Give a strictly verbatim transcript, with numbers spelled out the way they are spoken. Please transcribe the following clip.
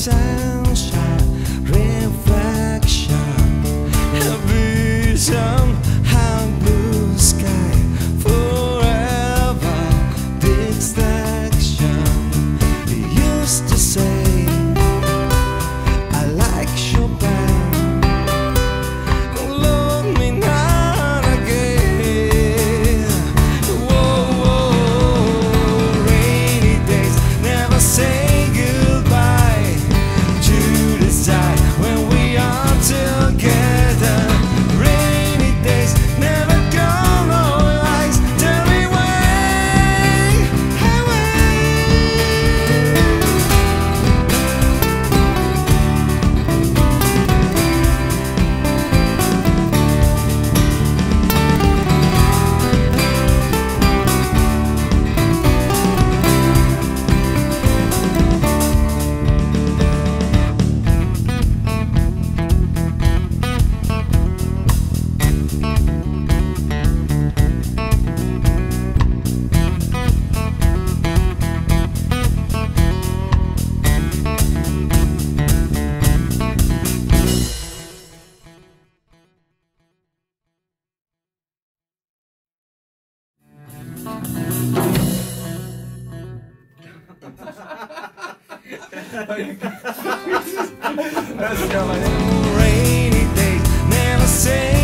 sunshine, reflection, a vision, high blue sky, forever distraction. You used to say I like Chopin. Love me not again. Whoa, whoa, rainy days never say goodbye to decide when we are together. Rainy days never go no lies. Tell me why, why? Rainy days never say